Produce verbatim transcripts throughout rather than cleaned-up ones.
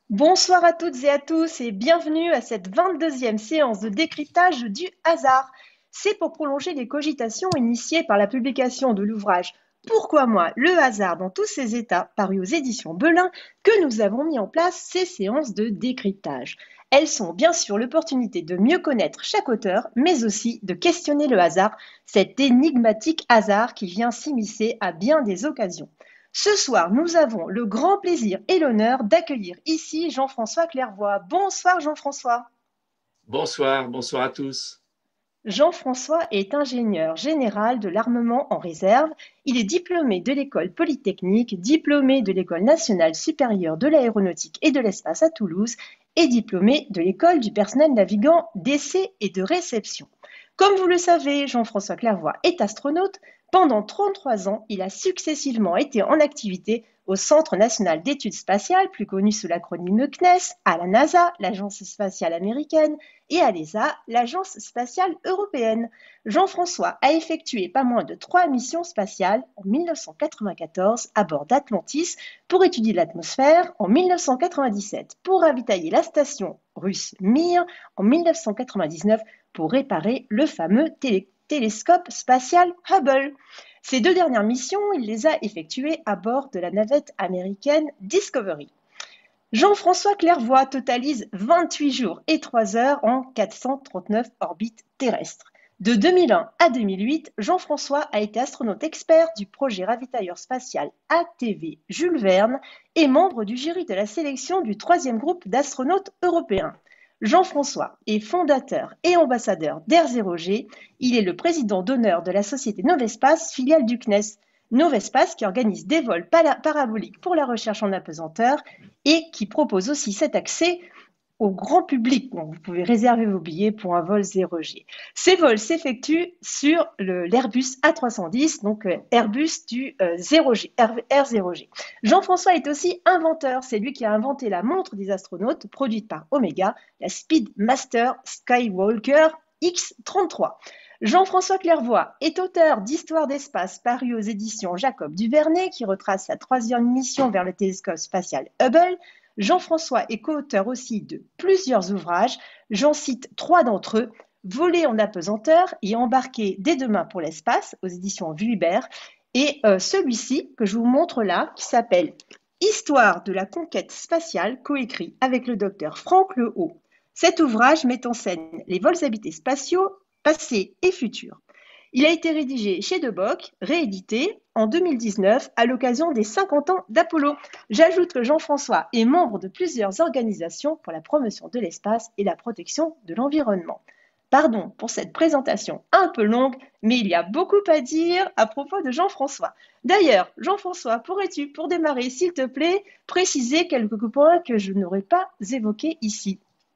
Bonsoir à toutes et à tous et bienvenue à cette vingt-deuxième séance de décryptage du hasard. C'est pour prolonger les cogitations initiées par la publication de l'ouvrage Pourquoi moi, le hasard dans tous ses états, paru aux éditions Belin, que nous avons mis en place ces séances de décryptage. Elles sont bien sûr l'opportunité de mieux connaître chaque auteur, mais aussi de questionner le hasard, cet énigmatique hasard qui vient s'immiscer à bien des occasions. Ce soir, nous avons le grand plaisir et l'honneur d'accueillir ici Jean-François Clairvoy. Bonsoir Jean-François. Bonsoir, bonsoir à tous. Jean-François est ingénieur général de l'armement en réserve. Il est diplômé de l'École polytechnique, diplômé de l'École nationale supérieure de l'aéronautique et de l'espace à Toulouse et diplômé de l'École du personnel navigant d'essai et de réception. Comme vous le savez, Jean-François Clairvoy est astronaute. Pendant trente-trois ans, il a successivement été en activité au Centre national d'études spatiales, plus connu sous l'acronyme C N E S, à la NASA, l'Agence spatiale américaine, et à l'E S A, l'Agence spatiale européenne. Jean-François a effectué pas moins de trois missions spatiales en mille neuf cent quatre-vingt-quatorze à bord d'Atlantis pour étudier l'atmosphère, en mille neuf cent quatre-vingt-dix-sept pour ravitailler la station russe Mir, en mille neuf cent quatre-vingt-dix-neuf pour réparer le fameux télé télescope spatial Hubble. Ces deux dernières missions, il les a effectuées à bord de la navette américaine Discovery. Jean-François Clairvoy totalise vingt-huit jours et trois heures en quatre cent trente-neuf orbites terrestres. De deux mille un à deux mille huit, Jean-François a été astronaute expert du projet ravitailleur spatial A T V Jules Verne et membre du jury de la sélection du troisième groupe d'astronautes européens. Jean-François est fondateur et ambassadeur d'Air zéro G. Il est le président d'honneur de la société Novespace, filiale du C N E S. Novespace qui organise des vols paraboliques pour la recherche en apesanteur et qui propose aussi cet accès au grand public. Donc, vous pouvez réserver vos billets pour un vol zéro G. Ces vols s'effectuent sur l'Airbus A trois cent dix, donc euh, Airbus du euh, zéro G, R zéro G. Jean-François est aussi inventeur. C'est lui qui a inventé la montre des astronautes produite par Omega, la Speedmaster Skywalker X trente-trois. Jean-François Clairvoy est auteur d'Histoire d'espace paru aux éditions Jacob Duvernet qui retrace sa troisième mission vers le télescope spatial Hubble. Jean-François est co-auteur aussi de plusieurs ouvrages. J'en cite trois d'entre eux. Voler en apesanteur et embarquer dès demain pour l'espace aux éditions Vuibert. Et euh, celui-ci que je vous montre là qui s'appelle Histoire de la conquête spatiale, coécrit avec le docteur Franck Lehaut. Cet ouvrage met en scène les vols habités spatiaux passés et futurs. Il a été rédigé chez De Bock, réédité en deux mille dix-neuf à l'occasion des cinquante ans d'Apollo. J'ajoute que Jean-François est membre de plusieurs organisations pour la promotion de l'espace et la protection de l'environnement. Pardon pour cette présentation un peu longue, mais il y a beaucoup à dire à propos de Jean-François. D'ailleurs, Jean-François, pourrais-tu, pour démarrer, s'il te plaît, préciser quelques points que je n'aurais pas évoqués ici?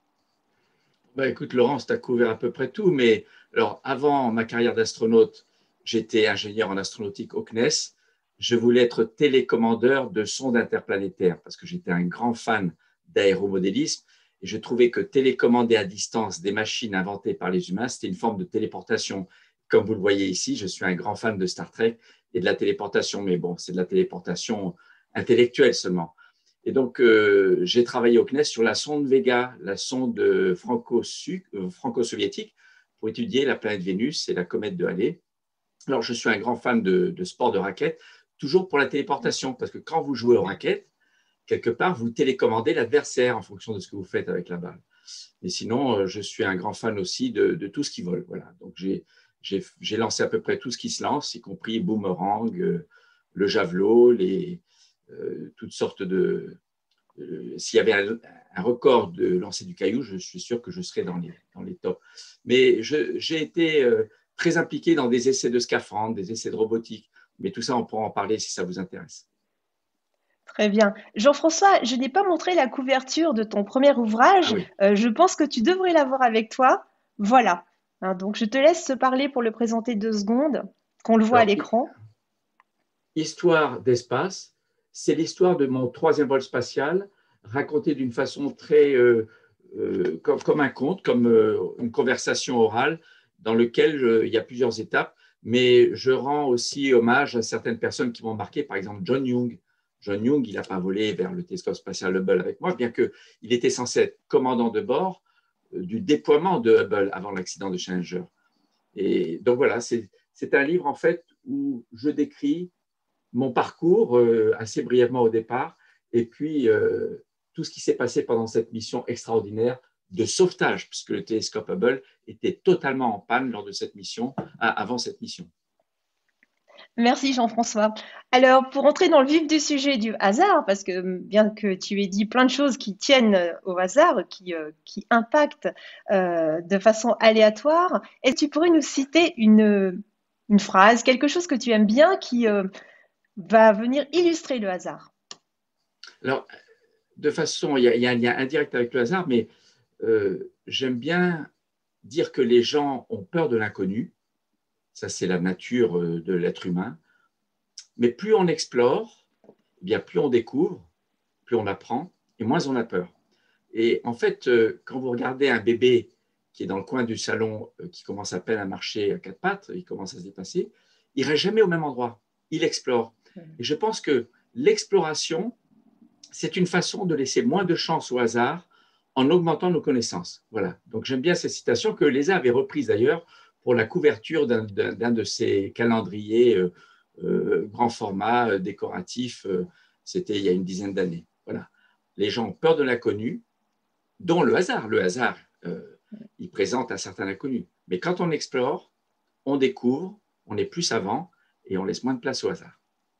Bah, écoute, Laurence, tu as couvert à peu près tout, mais alors, avant ma carrière d'astronaute, j'étais ingénieur en astronautique au C N E S. Je voulais être télécommandeur de sondes interplanétaires parce que j'étais un grand fan d'aéromodélisme et je trouvais que télécommander à distance des machines inventées par les humains, c'était une forme de téléportation. Comme vous le voyez ici, je suis un grand fan de Star Trek et de la téléportation, mais bon, c'est de la téléportation intellectuelle seulement. Et donc, euh, j'ai travaillé au C N E S sur la sonde Vega, la sonde franco-soviétique, pour étudier la planète Vénus et la comète de Halley. Alors, je suis un grand fan de, de sport de raquettes, toujours pour la téléportation, parce que quand vous jouez aux raquettes, quelque part, vous télécommandez l'adversaire en fonction de ce que vous faites avec la balle. Et sinon, je suis un grand fan aussi de, de tout ce qui vole. Voilà. Donc, j'ai, j'ai, j'ai lancé à peu près tout ce qui se lance, y compris boomerang, euh, le javelot, les, euh, toutes sortes de… Euh, s'il y avait un, un, record de lancer du caillou, je suis sûr que je serais dans les, dans les tops. Mais je, j'ai été euh, très impliqué dans des essais de scaphandres, des essais de robotique. Mais tout ça, on pourra en parler si ça vous intéresse. Très bien. Jean-François, je n'ai pas montré la couverture de ton premier Ah ouvrage. oui, Euh, je pense que tu devrais l'avoir avec toi. Voilà. Hein, donc, je te laisse parler pour le présenter deux secondes, qu'on le voit à alors l'écran. Histoire d'espace, c'est l'histoire de mon troisième vol spatial, racontée d'une façon très euh, euh, comme, comme un conte, comme euh, une conversation orale, dans lequel euh, il y a plusieurs étapes, mais je rends aussi hommage à certaines personnes qui m'ont marqué, par exemple John Young. John Young, il n'a pas volé vers le télescope spatial Hubble avec moi, bien qu'il était censé être commandant de bord du déploiement de Hubble avant l'accident de Challenger. Et donc voilà, c'est un livre en fait où je décris mon parcours euh, assez brièvement au départ, et puis euh, tout ce qui s'est passé pendant cette mission extraordinaire de sauvetage, puisque le télescope Hubble était totalement en panne lors de cette mission, avant cette mission. Merci Jean-François. Alors, pour entrer dans le vif du sujet du hasard, parce que bien que tu aies dit plein de choses qui tiennent euh, au hasard, qui, euh, qui impactent euh, de façon aléatoire, est-ce que tu pourrais nous citer une, une phrase, quelque chose que tu aimes bien qui euh, va venir illustrer le hasard? Alors, de façon, il y, a, il y a un lien indirect avec le hasard, mais euh, j'aime bien dire que les gens ont peur de l'inconnu. Ça, c'est la nature de l'être humain. Mais plus on explore, eh bien, plus on découvre, plus on apprend, et moins on a peur. Et en fait, quand vous regardez un bébé qui est dans le coin du salon, qui commence à peine à marcher à quatre pattes, il commence à se déplacer, il ne reste jamais au même endroit. Il explore. Et je pense que l'exploration, c'est une façon de laisser moins de chance au hasard en augmentant nos connaissances. Voilà. Donc j'aime bien cette citation que l'E S A avait reprise d'ailleurs pour la couverture d'un de ses calendriers euh, euh, grand format, euh, décoratif. Euh, C'était il y a une dizaine d'années. Voilà. Les gens ont peur de l'inconnu, dont le hasard. Le hasard, euh, il présente un certain inconnu. Mais quand on explore, on découvre, on est plus savant et on laisse moins de place au hasard.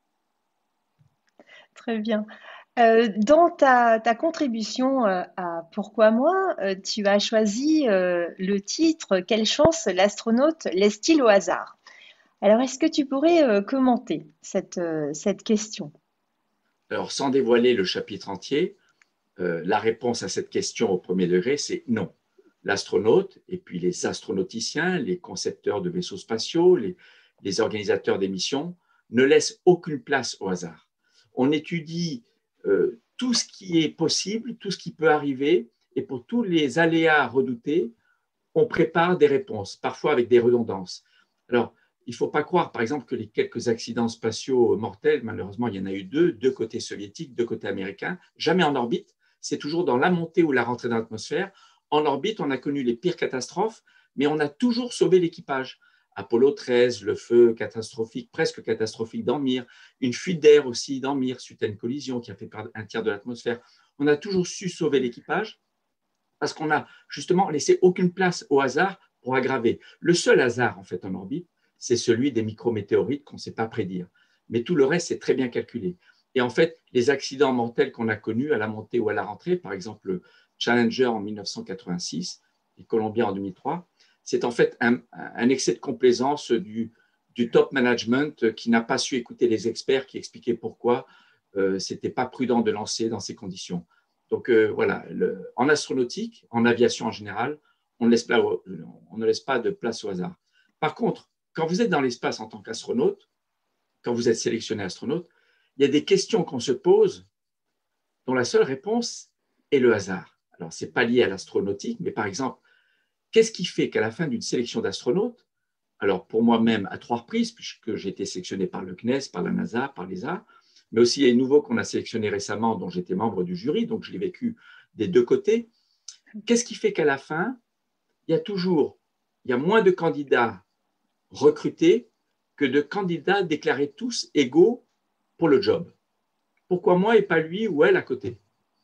Très bien. Euh, dans ta, ta contribution euh, à Pourquoi moi, euh, tu as choisi euh, le titre Quelle chance l'astronaute laisse-t-il au hasard? Alors, est-ce que tu pourrais euh, commenter cette, euh, cette question? Alors, sans dévoiler le chapitre entier, euh, la réponse à cette question au premier degré, c'est non. L'astronaute et puis les astronauticiens, les concepteurs de vaisseaux spatiaux, les, les organisateurs des missions ne laissent aucune place au hasard. On étudie euh, tout ce qui est possible, tout ce qui peut arriver, et pour tous les aléas redoutés, on prépare des réponses, parfois avec des redondances. Alors, il ne faut pas croire, par exemple, que les quelques accidents spatiaux mortels, malheureusement, il y en a eu deux, deux côtés soviétiques, deux côtés américains, jamais en orbite, c'est toujours dans la montée ou la rentrée dans l'atmosphère. En orbite, on a connu les pires catastrophes, mais on a toujours sauvé l'équipage. Apollo treize, le feu catastrophique, presque catastrophique dans Mir, une fuite d'air aussi dans Mir suite à une collision qui a fait perdre un tiers de l'atmosphère. On a toujours su sauver l'équipage parce qu'on n'a justement laissé aucune place au hasard pour aggraver. Le seul hasard, en fait, en orbite, c'est celui des micrométéorites qu'on ne sait pas prédire. Mais tout le reste, c'est très bien calculé. Et en fait, les accidents mortels qu'on a connus à la montée ou à la rentrée, par exemple le Challenger en mille neuf cent quatre-vingt-six et Columbia en deux mille trois, c'est en fait un, un excès de complaisance du, du top management qui n'a pas su écouter les experts qui expliquaient pourquoi euh, ce n'était pas prudent de lancer dans ces conditions. Donc euh, voilà, le, en astronautique, en aviation en général, on ne, laisse pas, on ne laisse pas de place au hasard. Par contre, quand vous êtes dans l'espace en tant qu'astronaute, quand vous êtes sélectionné astronaute, il y a des questions qu'on se pose dont la seule réponse est le hasard. Alors, ce n'est pas lié à l'astronautique, mais par exemple, qu'est-ce qui fait qu'à la fin d'une sélection d'astronautes, alors pour moi-même à trois reprises, puisque j'ai été sélectionné par le C N E S, par la NASA, par l'E S A, mais aussi les nouveaux qu'on a sélectionnés récemment, dont j'étais membre du jury, donc je l'ai vécu des deux côtés. Qu'est-ce qui fait qu'à la fin, il y a toujours, il y a moins de candidats recrutés que de candidats déclarés tous égaux pour le job? Pourquoi moi et pas lui ou elle à côté?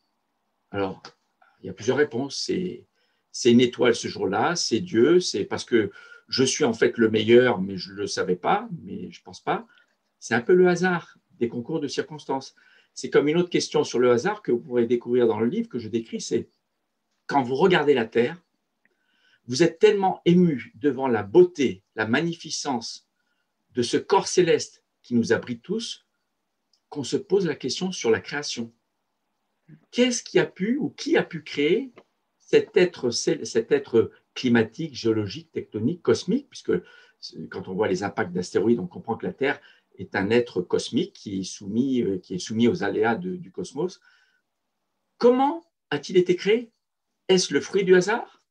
Alors, il y a plusieurs réponses. C'est, c'est une étoile ce jour-là, c'est Dieu, c'est parce que je suis en fait le meilleur, mais je ne le savais pas, mais je ne pense pas. C'est un peu le hasard des concours de circonstances. C'est comme une autre question sur le hasard que vous pourrez découvrir dans le livre que je décris, c'est quand vous regardez la Terre, vous êtes tellement ému devant la beauté, la magnificence de ce corps céleste qui nous abrite tous, qu'on se pose la question sur la création. Qu'est-ce qui a pu ou qui a pu créer cet être, cet être climatique, géologique, tectonique, cosmique, puisque quand on voit les impacts d'astéroïdes, on comprend que la Terre est un être cosmique qui est soumis, qui est soumis aux aléas de, du cosmos. Comment a-t-il été créé? Est-ce le fruit du hasard?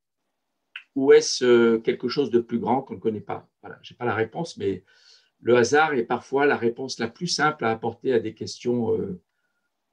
Ou est-ce quelque chose de plus grand qu'on ne connaît pas? Voilà, je n'ai pas la réponse, mais le hasard est parfois la réponse la plus simple à apporter à des questions euh,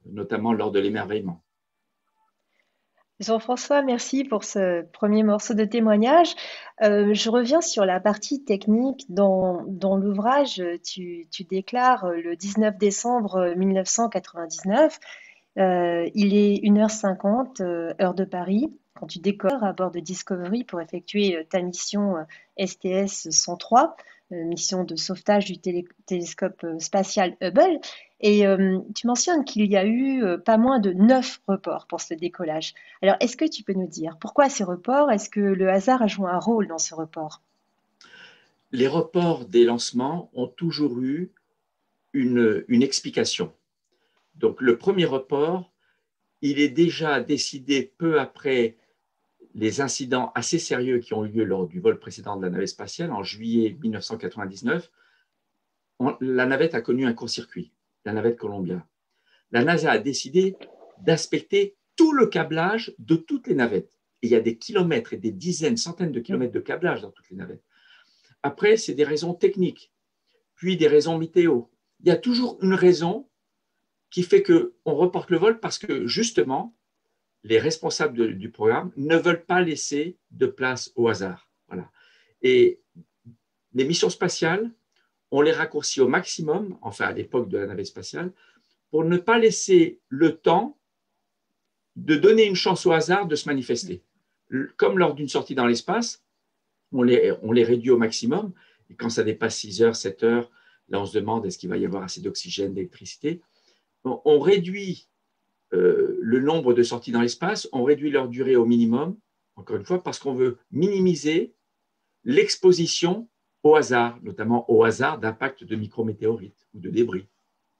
notamment lors de l'émerveillement. Jean-François, merci pour ce premier morceau de témoignage. Euh, je reviens sur la partie technique. Dans, dans l'ouvrage, tu, tu déclares euh, le dix-neuf décembre mille neuf cent quatre-vingt-dix-neuf, euh, il est une heure cinquante, euh, heure de Paris, quand tu décolles à bord de Discovery pour effectuer euh, ta mission euh, S T S cent trois, euh, mission de sauvetage du télé- télescope euh, spatial Hubble. Et euh, tu mentionnes qu'il y a eu euh, pas moins de neuf reports pour ce décollage. Alors, est-ce que tu peux nous dire pourquoi ces reports? Est-ce que le hasard a joué un rôle dans ce report? Les reports des lancements ont toujours eu une, une explication. Donc, le premier report, il est déjà décidé peu après les incidents assez sérieux qui ont eu lieu lors du vol précédent de la navette spatiale en juillet mille neuf cent quatre-vingt-dix-neuf. On, la navette a connu un court-circuit, la navette Columbia. La NASA a décidé d'inspecter tout le câblage de toutes les navettes. Et il y a des kilomètres et des dizaines, centaines de kilomètres de câblage dans toutes les navettes. Après, c'est des raisons techniques, puis des raisons météo. Il y a toujours une raison qui fait qu'on reporte le vol parce que, justement, les responsables de, du programme ne veulent pas laisser de place au hasard. Voilà. Et les missions spatiales, on les raccourcit au maximum, enfin à l'époque de la navette spatiale, pour ne pas laisser le temps de donner une chance au hasard de se manifester. Comme lors d'une sortie dans l'espace, on les, on les réduit au maximum, et quand ça dépasse six heures, sept heures, là on se demande est-ce qu'il va y avoir assez d'oxygène, d'électricité. On, on réduit euh, le nombre de sorties dans l'espace, on réduit leur durée au minimum, encore une fois, parce qu'on veut minimiser l'exposition au hasard, notamment au hasard d'impact de micrométéorites ou de débris.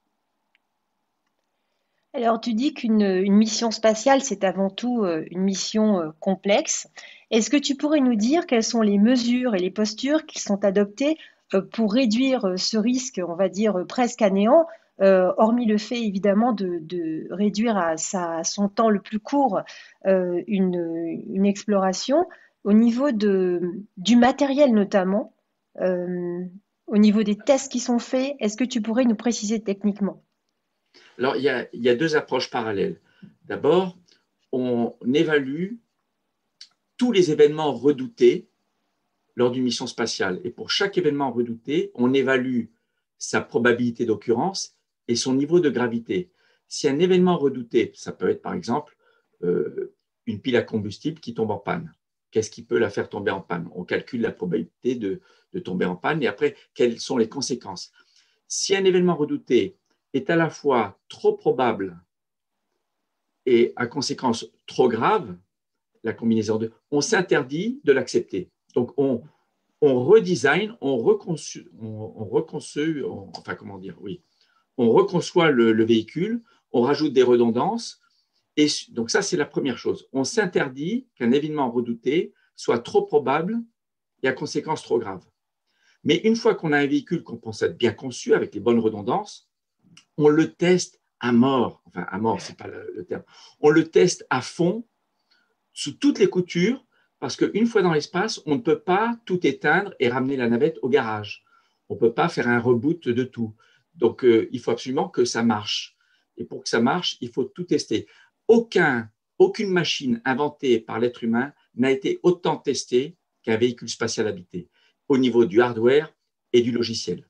Alors, tu dis qu'une une mission spatiale, c'est avant tout euh, une mission euh, complexe. Est-ce que tu pourrais nous dire quelles sont les mesures et les postures qui sont adoptées euh, pour réduire euh, ce risque, on va dire, euh, presque à néant, euh, hormis le fait évidemment de, de réduire à, sa- à son temps le plus court euh, une, une exploration au niveau de, du matériel notamment, euh, au niveau des tests qui sont faits? Est-ce que tu pourrais nous préciser techniquement? Alors, il y a, il y a deux approches parallèles. D'abord, on évalue tous les événements redoutés lors d'une mission spatiale. Et pour chaque événement redouté, on évalue sa probabilité d'occurrence et son niveau de gravité. Si un événement redouté, ça peut être par exemple euh, une pile à combustible qui tombe en panne, qu'est-ce qui peut la faire tomber en panne? On calcule la probabilité de, de tomber en panne et après, quelles sont les conséquences? Si un événement redouté est à la fois trop probable et à conséquence trop grave, la combinaison de, on s'interdit de l'accepter. Donc, on, on redesign, on reconçoit, on, on reconçoit, on, enfin, comment dire, oui, on reconçoit le, le véhicule, on rajoute des redondances. Et donc, ça, c'est la première chose. On s'interdit qu'un événement redouté soit trop probable et à conséquence trop grave. Mais une fois qu'on a un véhicule qu'on pense être bien conçu, avec les bonnes redondances, on le teste à mort. Enfin, à mort, ce n'est pas le, le terme. On le teste à fond, sous toutes les coutures, parce qu'une fois dans l'espace, on ne peut pas tout éteindre et ramener la navette au garage. On ne peut pas faire un reboot de tout. Donc, euh, il faut absolument que ça marche. Et pour que ça marche, il faut tout tester. Aucun, aucune machine inventée par l'être humain n'a été autant testée qu'un véhicule spatial habité, au niveau du hardware et du logiciel.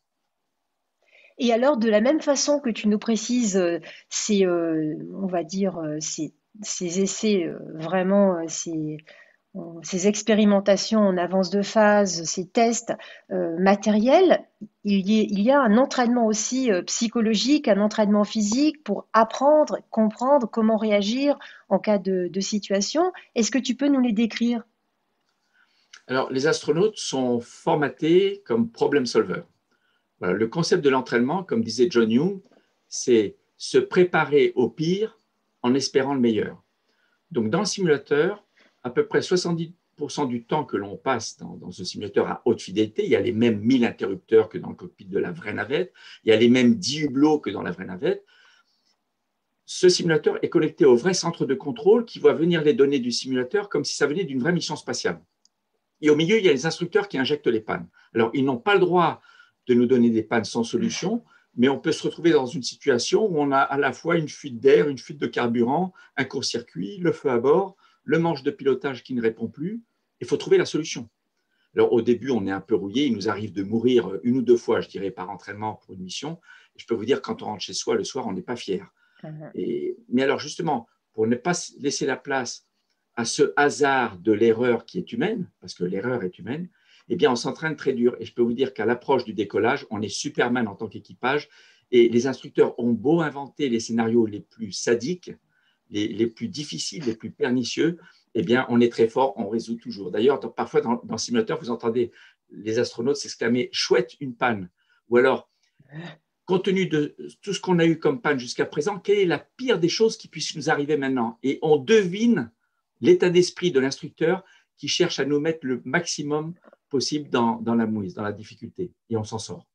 Et alors, de la même façon que tu nous précises euh, ces, euh, on va dire, euh, ces, ces essais, euh, vraiment, euh, ces, euh, ces expérimentations en avance de phase, ces tests euh, matériels, il y, a- il y a un entraînement aussi euh, psychologique, un entraînement physique pour apprendre, comprendre comment réagir en cas de, de situation. Est-ce que tu peux nous les décrire? Alors, les astronautes sont formatés comme problem solvers. Voilà, le concept de l'entraînement, comme disait John Young, c'est se préparer au pire en espérant le meilleur. Donc, dans le simulateur, à peu près soixante-dix pour cent du temps que l'on passe dans, dans ce simulateur à haute fidélité, il y a les mêmes mille interrupteurs que dans le cockpit de la vraie navette, il y a les mêmes dix hublots que dans la vraie navette. Ce simulateur est connecté au vrai centre de contrôle qui voit venir les données du simulateur comme si ça venait d'une vraie mission spatiale. Et au milieu, il y a les instructeurs qui injectent les pannes. Alors, ils n'ont pas le droit de nous donner des pannes sans solution, mais on peut se retrouver dans une situation où on a à la fois une fuite d'air, une fuite de carburant, un court-circuit, le feu à bord, le manche de pilotage qui ne répond plus. Il faut trouver la solution. Alors, au début, on est un peu rouillé. Il nous arrive de mourir une ou deux fois, je dirais, par entraînement pour une mission. Et je peux vous dire, quand on rentre chez soi le soir, on n'est pas fier. Mhm. Et, mais alors, justement, pour ne pas laisser la place à ce hasard de l'erreur qui est humaine, parce que l'erreur est humaine, eh bien, on s'entraîne très dur. Et je peux vous dire qu'à l'approche du décollage, on est Superman en tant qu'équipage. Et les instructeurs ont beau inventer les scénarios les plus sadiques, les, les plus difficiles, les plus pernicieux, eh bien, on est très fort, on résout toujours. D'ailleurs, dans, parfois, dans, dans le simulateur, vous entendez les astronautes s'exclamer « chouette, une panne ». Ou alors, compte tenu de tout ce qu'on a eu comme panne jusqu'à présent, quelle est la pire des choses qui puisse nous arriver maintenant? Et on devine l'état d'esprit de l'instructeur qui cherche à nous mettre le maximum possible dans, dans la mouise, dans la difficulté. Et on s'en sort.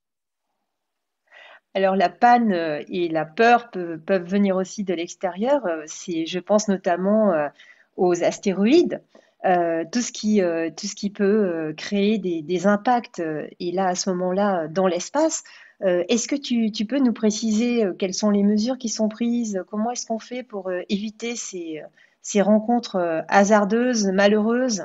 Alors la panne euh, et la peur peuvent, peuvent venir aussi de l'extérieur. Euh, C'est, je pense notamment euh, aux astéroïdes, euh, tout ce qui, euh, tout ce qui peut euh, créer des, des impacts. euh, Et là, à ce moment-là, dans l'espace, Euh, est-ce que tu, tu peux nous préciser euh, quelles sont les mesures qui sont prises? Comment est-ce qu'on fait pour euh, éviter ces, ces rencontres euh, hasardeuses, malheureuses?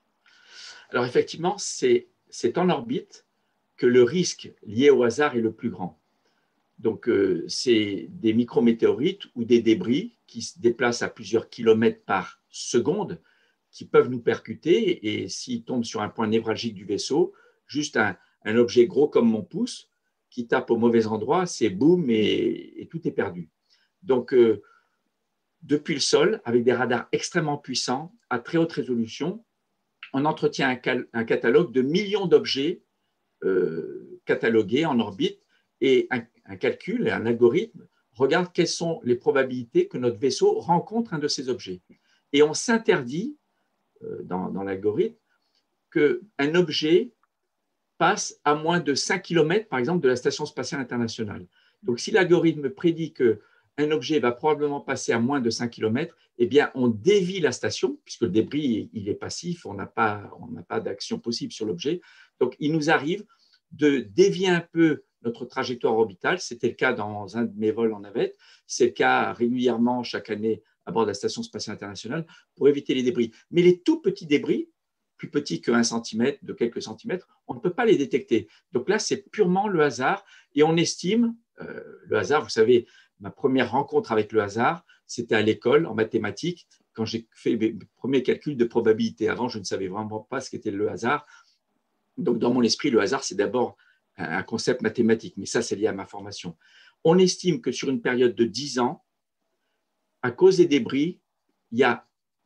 Alors effectivement, c'est en orbite que le risque lié au hasard est le plus grand. Donc, euh, c'est des micrométéorites ou des débris qui se déplacent à plusieurs kilomètres par seconde qui peuvent nous percuter et s'ils tombent sur un point névralgique du vaisseau, juste un, un objet gros comme mon pouce qui tape au mauvais endroit, c'est boum et, et tout est perdu. Donc, euh, depuis le sol, avec des radars extrêmement puissants, à très haute résolution, on entretient un, cal un catalogue de millions d'objets euh, catalogués en orbite et un, un calcul et un algorithme regarde quelles sont les probabilités que notre vaisseau rencontre un de ces objets. Et on s'interdit, euh, dans, dans l'algorithme, qu'un objet passe à moins de cinq kilomètres, par exemple, de la Station spatiale internationale. Donc, si l'algorithme prédit qu'un objet va probablement passer à moins de cinq kilomètres, eh bien, on dévie la station, puisque le débris, il est passif, on n'a pas, on n'a pas d'action possible sur l'objet. Donc, il nous arrive de dévier un peu notre trajectoire orbitale. C'était le cas dans un de mes vols en navette. C'est le cas régulièrement chaque année à bord de la Station spatiale internationale pour éviter les débris. Mais les tout petits débris, plus petits que un centimètre, de quelques centimètres, on ne peut pas les détecter. Donc là, c'est purement le hasard et on estime, euh, le hasard, vous savez, ma première rencontre avec le hasard, c'était à l'école en mathématiques, quand j'ai fait mes premiers calculs de probabilité. Avant, je ne savais vraiment pas ce qu'était le hasard. Donc, dans mon esprit, le hasard, c'est d'abord un concept mathématique, mais ça, c'est lié à ma formation. On estime que sur une période de dix ans, à cause des débris, il y a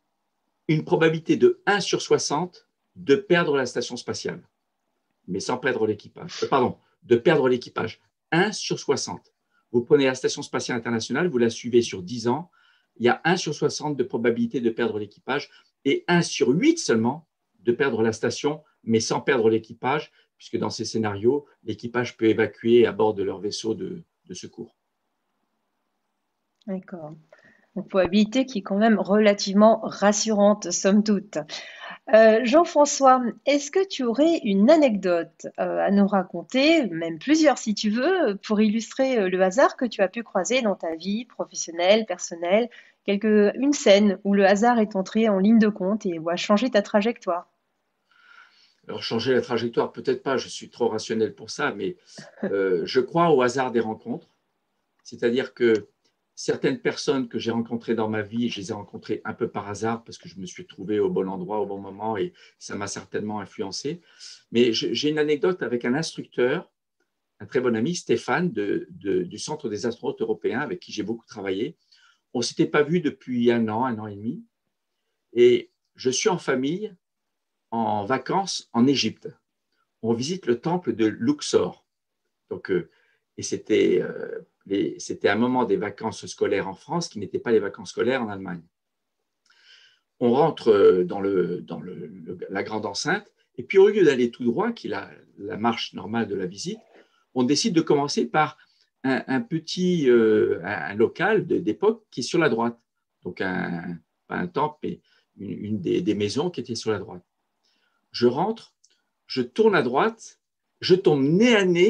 une probabilité de un sur soixante de perdre la station spatiale, mais sans perdre l'équipage. Euh, pardon, de perdre l'équipage. un sur soixante. Vous prenez la Station spatiale internationale, vous la suivez sur dix ans, il y a un sur soixante de probabilité de perdre l'équipage et un sur huit seulement de perdre la station, mais sans perdre l'équipage, puisque dans ces scénarios, l'équipage peut évacuer à bord de leur vaisseau de, de secours. D'accord. Une probabilité qui est quand même relativement rassurante, somme toute. Euh, Jean-François, est-ce que tu aurais une anecdote euh, à nous raconter, même plusieurs si tu veux, pour illustrer euh, le hasard que tu as pu croiser dans ta vie professionnelle, personnelle, quelque, une scène où le hasard est entré en ligne de compte et où a changé ta trajectoire? Alors, changer la trajectoire, peut-être pas, je suis trop rationnel pour ça, mais euh, je crois au hasard des rencontres. C'est-à-dire que certaines personnes que j'ai rencontrées dans ma vie, je les ai rencontrées un peu par hasard parce que je me suis trouvé au bon endroit au bon moment et ça m'a certainement influencé. Mais j'ai une anecdote avec un instructeur, un très bon ami, Stéphane, de, de, du Centre des astronautes européens, avec qui j'ai beaucoup travaillé. On ne s'était pas vu depuis un an, un an et demi. Et je suis en famille, en vacances en Égypte. On visite le temple de Luxor. Donc, euh, et c'était euh, c'était un moment des vacances scolaires en France qui n'étaient pas les vacances scolaires en Allemagne. On rentre euh, dans, le, dans le, le, la grande enceinte et puis au lieu d'aller tout droit, qui est la, la marche normale de la visite, on décide de commencer par un, un petit euh, un, un local d'époque qui est sur la droite. Donc, un, pas un temple, mais une, une des, des maisons qui était sur la droite. Je rentre, je tourne à droite, je tombe nez à nez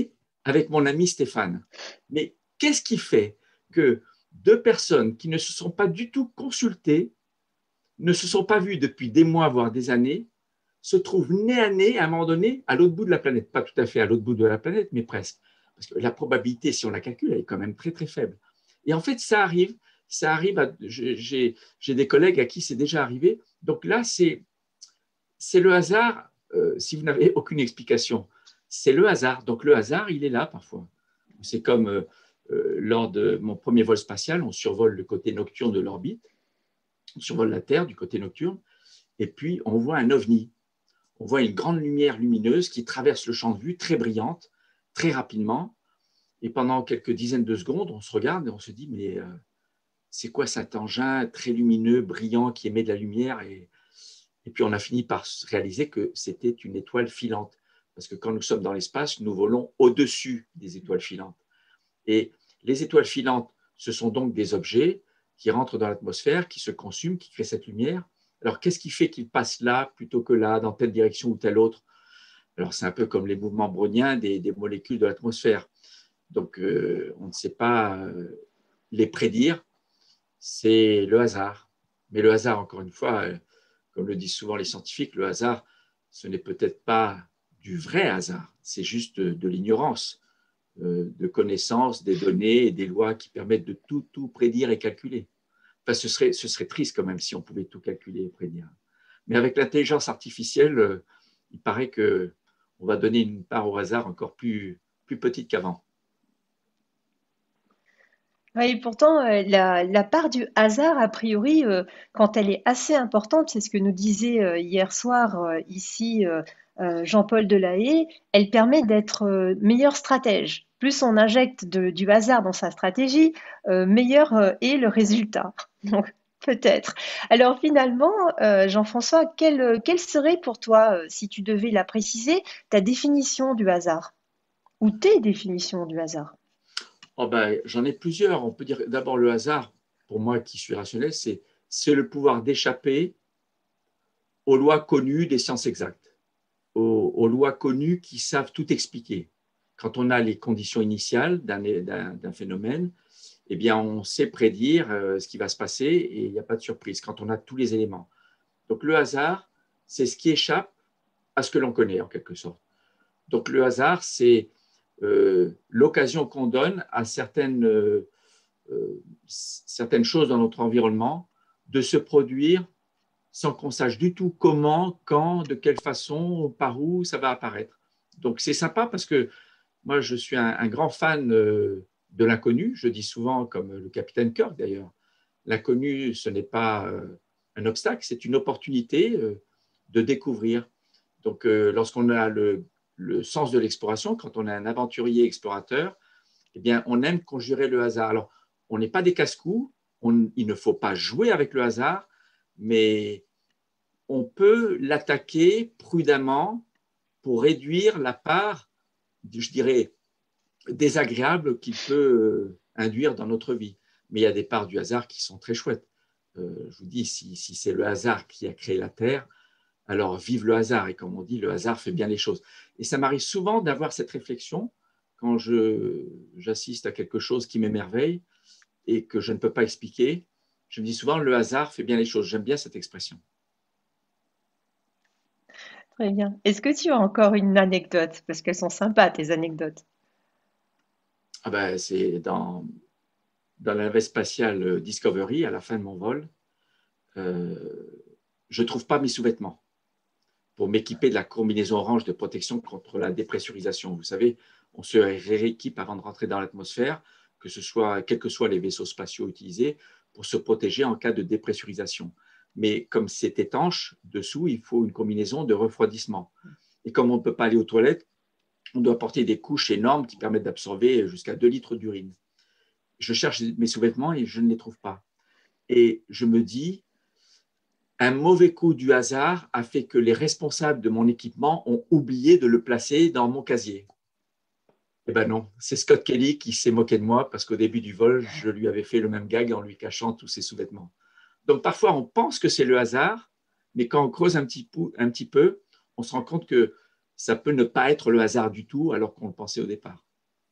avec mon ami Stéphane. Mais qu'est-ce qui fait que deux personnes qui ne se sont pas du tout consultées, ne se sont pas vues depuis des mois, voire des années, se trouvent nez à nez à un moment donné à l'autre bout de la planète? Pas tout à fait à l'autre bout de la planète, mais presque. Parce que la probabilité, si on la calcule, elle est quand même très, très faible. Et en fait, ça arrive. Ça arrive à, j'ai, j'ai des collègues à qui c'est déjà arrivé. Donc là, c'est, c'est le hasard, euh, si vous n'avez aucune explication. C'est le hasard. Donc le hasard, il est là parfois. C'est comme euh, euh, lors de mon premier vol spatial, on survole le côté nocturne de l'orbite, on survole la Terre du côté nocturne, et puis on voit un ovni. On voit une grande lumière lumineuse qui traverse le champ de vue, très brillante, très rapidement. Et pendant quelques dizaines de secondes, on se regarde et on se dit, mais euh, c'est quoi cet engin très lumineux, brillant, qui émet de la lumière? et, et puis on a fini par réaliser que c'était une étoile filante. Parce que quand nous sommes dans l'espace, nous volons au-dessus des étoiles filantes. Et les étoiles filantes, ce sont donc des objets qui rentrent dans l'atmosphère, qui se consument, qui créent cette lumière. Alors, qu'est-ce qui fait qu'ils passent là plutôt que là, dans telle direction ou telle autre? Alors, c'est un peu comme les mouvements browniens des, des molécules de l'atmosphère. Donc, euh, on ne sait pas euh, les prédire, c'est le hasard. Mais le hasard, encore une fois, euh, comme le disent souvent les scientifiques, le hasard, ce n'est peut-être pas du vrai hasard, c'est juste de, de l'ignorance, euh, de connaissance des données et des lois qui permettent de tout, tout prédire et calculer. Enfin, ce serait, ce serait triste quand même si on pouvait tout calculer et prédire. Mais avec l'intelligence artificielle, euh, il paraît qu'on va donner une part au hasard encore plus, plus petite qu'avant. Oui, pourtant, euh, la, la part du hasard, a priori, euh, quand elle est assez importante, c'est ce que nous disait euh, hier soir euh, ici euh, euh, Jean-Paul Delahaye, elle permet d'être euh, meilleur stratège. Plus on injecte de- du hasard dans sa stratégie, euh, meilleur euh, est le résultat. Donc, peut-être. Alors finalement, euh, Jean-François, quelle, quelle serait pour toi, euh, si tu devais la préciser, ta définition du hasard ou tes définitions du hasard? Oh ben, j'en ai plusieurs. On peut dire d'abord le hasard, pour moi qui suis rationnel, c'est, c'est le pouvoir d'échapper aux lois connues des sciences exactes, aux, aux lois connues qui savent tout expliquer. Quand on a les conditions initiales d'un, d'un, d'un phénomène, eh bien, on sait prédire euh, ce qui va se passer et il n'y a pas de surprise quand on a tous les éléments. Donc le hasard, c'est ce qui échappe à ce que l'on connaît en quelque sorte. Donc le hasard, c'est euh, l'occasion qu'on donne à certaines, euh, euh, certaines choses dans notre environnement de se produire sans qu'on sache du tout comment, quand, de quelle façon, par où ça va apparaître. Donc c'est sympa parce que moi je suis un, un grand fan euh, de l'inconnu. Je dis souvent, comme le capitaine Kirk d'ailleurs, l'inconnu ce n'est pas euh, un obstacle, c'est une opportunité euh, de découvrir. Donc euh, lorsqu'on a le, le sens de l'exploration, quand on est un aventurier explorateur, eh bien, on aime conjurer le hasard. Alors, on n'est pas des casse-cous, on, il ne faut pas jouer avec le hasard, mais on peut l'attaquer prudemment pour réduire la part, je dirais, désagréable qu'il peut euh, induire dans notre vie. Mais il y a des parts du hasard qui sont très chouettes. Euh, je vous dis, si, si c'est le hasard qui a créé la Terre, alors vive le hasard. Et comme on dit, le hasard fait bien les choses. Et ça m'arrive souvent d'avoir cette réflexion quand je, j'assiste à quelque chose qui m'émerveille et que je ne peux pas expliquer. Je me dis souvent, le hasard fait bien les choses. J'aime bien cette expression. Très bien. Est-ce que tu as encore une anecdote? Parce qu'elles sont sympas, tes anecdotes. Ah ben, c'est dans, dans la navette spatiale Discovery, à la fin de mon vol, euh, je ne trouve pas mes sous-vêtements pour m'équiper de la combinaison orange de protection contre la dépressurisation. Vous savez, on se rééquipe avant de rentrer dans l'atmosphère, que ce soit, quels que soient les vaisseaux spatiaux utilisés, pour se protéger en cas de dépressurisation. Mais comme c'est étanche, dessous, il faut une combinaison de refroidissement. Et comme on ne peut pas aller aux toilettes, on doit porter des couches énormes qui permettent d'absorber jusqu'à deux litres d'urine. Je cherche mes sous-vêtements et je ne les trouve pas. Et je me dis, un mauvais coup du hasard a fait que les responsables de mon équipement ont oublié de le placer dans mon casier. Eh ben non, c'est Scott Kelly qui s'est moqué de moi parce qu'au début du vol, je lui avais fait le même gag en lui cachant tous ses sous-vêtements. Donc parfois, on pense que c'est le hasard, mais quand on creuse un petit, peu, un petit peu, on se rend compte que ça peut ne pas être le hasard du tout alors qu'on le pensait au départ.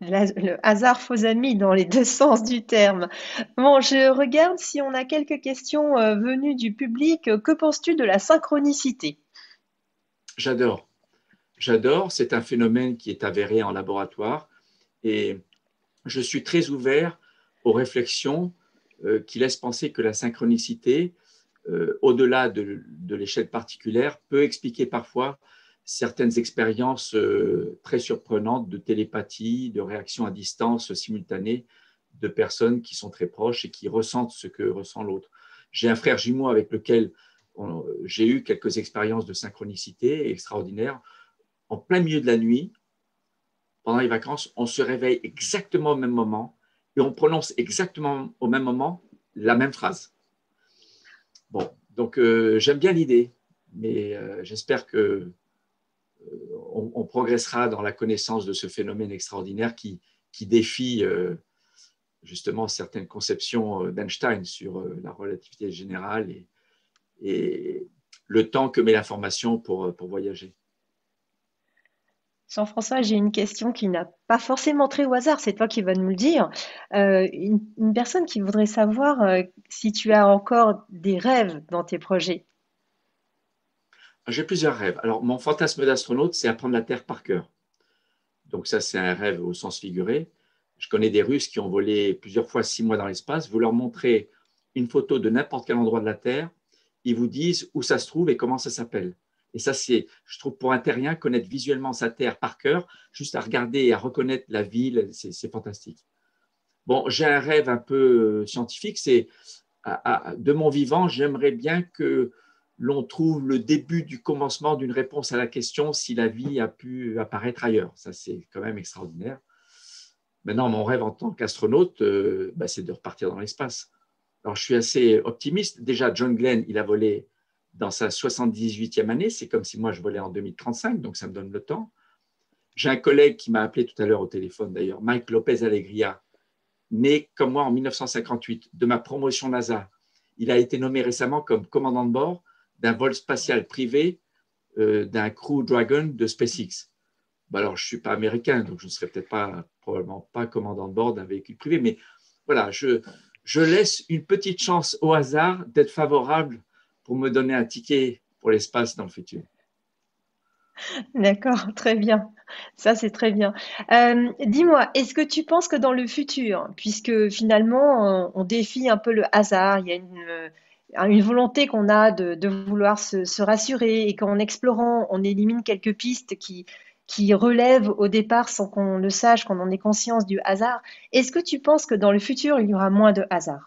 La- le hasard faux ami dans les deux sens du terme. Bon, je regarde si on a quelques questions euh, venues du public. Que penses-tu de la synchronicité? J'adore. J'adore. C'est un phénomène qui est avéré en laboratoire et je suis très ouvert aux réflexions euh, qui laissent penser que la synchronicité, euh, au-delà de, de l'échelle particulière, peut expliquer parfois certaines expériences euh, très surprenantes de télépathie, de réaction à distance simultanée de personnes qui sont très proches et qui ressentent ce que ressent l'autre. J'ai un frère jumeau avec lequel j'ai eu quelques expériences de synchronicité extraordinaires. En plein milieu de la nuit, pendant les vacances, on se réveille exactement au même moment et on prononce exactement au même moment la même phrase. Bon, donc euh, j'aime bien l'idée, mais euh, j'espère que euh, on, on, progressera dans la connaissance de ce phénomène extraordinaire qui, qui défie euh, justement certaines conceptions d'Einstein sur euh, la relativité générale et, et le temps que met l'information pour, pour voyager. Jean-François, j'ai une question qui n'a pas forcément trait au hasard, c'est toi qui vas nous le dire. Euh, une, une personne qui voudrait savoir euh, si tu as encore des rêves dans tes projets. J'ai plusieurs rêves. Alors, mon fantasme d'astronaute, c'est apprendre la Terre par cœur. Donc ça, c'est un rêve au sens figuré. Je connais des Russes qui ont volé plusieurs fois six mois dans l'espace. Vous leur montrez une photo de n'importe quel endroit de la Terre, ils vous disent où ça se trouve et comment ça s'appelle. Et ça, c'est, je trouve, pour un terrien, connaître visuellement sa Terre par cœur, juste à regarder et à reconnaître la ville, c'est, c'est fantastique. Bon, j'ai un rêve un peu scientifique, c'est à, à, de mon vivant, j'aimerais bien que l'on trouve le début du commencement d'une réponse à la question si la vie a pu apparaître ailleurs. Ça, c'est quand même extraordinaire. Maintenant, mon rêve en tant qu'astronaute, euh, bah, c'est de repartir dans l'espace. Alors, je suis assez optimiste. Déjà, John Glenn, il a volé dans sa soixante-dix-huitième année. C'est comme si moi, je volais en deux mille trente-cinq, donc ça me donne le temps. J'ai un collègue qui m'a appelé tout à l'heure au téléphone, d'ailleurs, Mike Lopez Alegria, né comme moi en mille neuf cent cinquante-huit, de ma promotion NASA. Il a été nommé récemment comme commandant de bord d'un vol spatial privé euh, d'un Crew Dragon de SpaceX. Bon, alors, je ne suis pas américain, donc je ne serai peut-être pas, probablement pas commandant de bord d'un véhicule privé, mais voilà, je, je laisse une petite chance au hasard d'être favorable pour me donner un ticket pour l'espace dans le futur. D'accord, très bien. Ça, c'est très bien. Euh, dis-moi, est-ce que tu penses que dans le futur, puisque finalement, on, on défie un peu le hasard, il y a une, euh, une volonté qu'on a de, de vouloir se, se rassurer et qu'en explorant, on élimine quelques pistes qui, qui relèvent au départ sans qu'on le sache, qu'on en ait conscience du hasard, est-ce que tu penses que dans le futur, il y aura moins de hasard?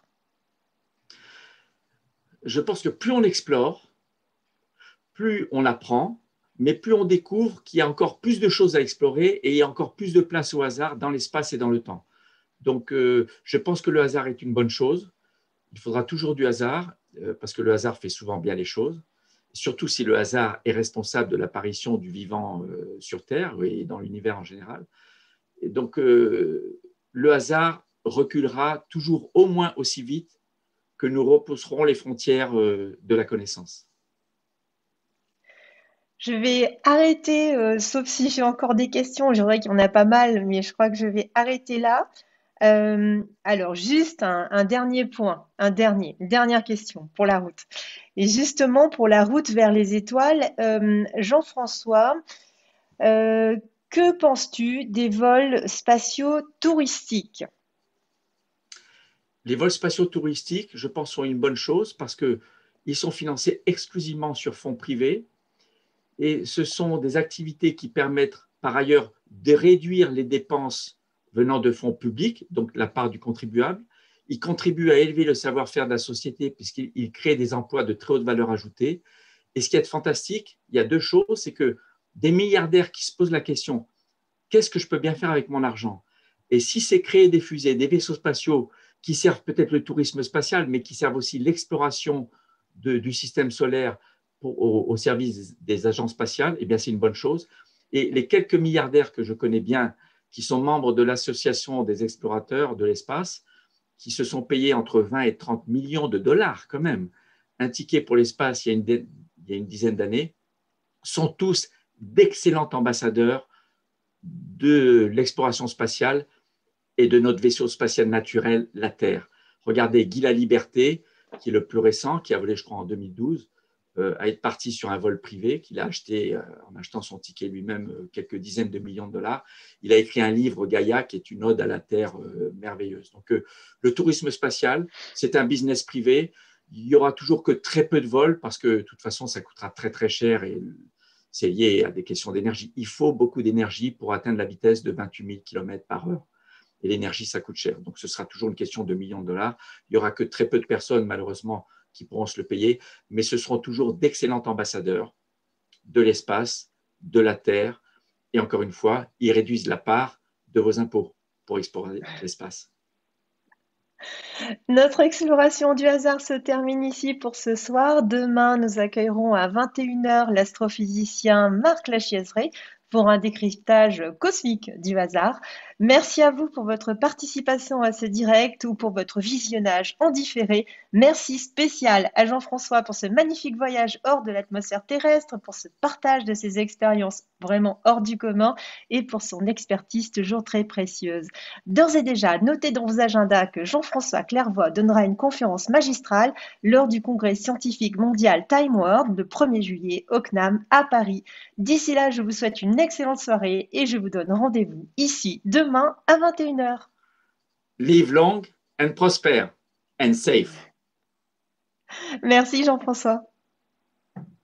Je pense que plus on explore, plus on apprend, mais plus on découvre qu'il y a encore plus de choses à explorer et il y a encore plus de place au hasard dans l'espace et dans le temps. Donc, euh, je pense que le hasard est une bonne chose. Il faudra toujours du hasard, euh, parce que le hasard fait souvent bien les choses, surtout si le hasard est responsable de l'apparition du vivant euh, sur Terre et dans l'univers en général. Et donc, euh, le hasard reculera toujours au moins aussi vite que nous repousserons les frontières euh, de la connaissance. Je vais arrêter, euh, sauf si j'ai encore des questions, je dirais qu'il y en a pas mal, mais je crois que je vais arrêter là. Euh, alors, juste un, un dernier point, un dernier, une dernière question pour la route. Et justement, pour la route vers les étoiles, euh, Jean-François, euh, que penses-tu des vols spatiaux touristiques? Les vols spatiaux touristiques, je pense, sont une bonne chose parce qu'ils sont financés exclusivement sur fonds privés et ce sont des activités qui permettent par ailleurs de réduire les dépenses venant de fonds publics, donc la part du contribuable. Ils contribuent à élever le savoir-faire de la société puisqu'ils créent des emplois de très haute valeur ajoutée. Et ce qui est fantastique, il y a deux choses, c'est que des milliardaires qui se posent la question, qu'est-ce que je peux bien faire avec mon argent? Et si c'est créer des fusées, des vaisseaux spatiaux qui servent peut-être le tourisme spatial, mais qui servent aussi l'exploration de, du système solaire pour, au, au, service des agences spatiales, eh bien c'est une bonne chose. Et les quelques milliardaires que je connais bien, qui sont membres de l'association des explorateurs de l'espace, qui se sont payés entre vingt et trente millions de dollars quand même, un ticket pour l'espace il y a une, il y a une dizaine d'années, sont tous d'excellents ambassadeurs de l'exploration spatiale et de notre vaisseau spatial naturel, la Terre. Regardez Guy Laliberté, qui est le plus récent, qui a volé, je crois, en deux mille douze, euh, à être parti sur un vol privé qu'il a acheté euh, en achetant son ticket lui-même euh, quelques dizaines de millions de dollars. Il a écrit un livre, Gaïa, qui est une ode à la Terre euh, merveilleuse. Donc, euh, le tourisme spatial, c'est un business privé. Il n'y aura toujours que très peu de vols parce que, de toute façon, ça coûtera très, très cher et c'est lié à des questions d'énergie. Il faut beaucoup d'énergie pour atteindre la vitesse de vingt-huit mille kilomètres par heure. Et l'énergie, ça coûte cher. Donc, ce sera toujours une question de millions de dollars. Il n'y aura que très peu de personnes, malheureusement, qui pourront se le payer, mais ce seront toujours d'excellents ambassadeurs de l'espace, de la Terre. Et encore une fois, ils réduisent la part de vos impôts pour explorer l'espace. Notre exploration du hasard se termine ici pour ce soir. Demain, nous accueillerons à vingt et une heures l'astrophysicien Marc Lachiaiseray pour un décryptage cosmique du hasard. Merci à vous pour votre participation à ce direct ou pour votre visionnage en différé. Merci spécial à Jean-François pour ce magnifique voyage hors de l'atmosphère terrestre, pour ce partage de ses expériences vraiment hors du commun et pour son expertise toujours très précieuse. D'ores et déjà, notez dans vos agendas que Jean-François Clairvoy donnera une conférence magistrale lors du congrès scientifique mondial Time World le premier juillet au C N A M à Paris. D'ici là, je vous souhaite une excellente soirée et je vous donne rendez-vous ici demain à vingt et une heures. Live long and prosper and safe. Merci Jean-François.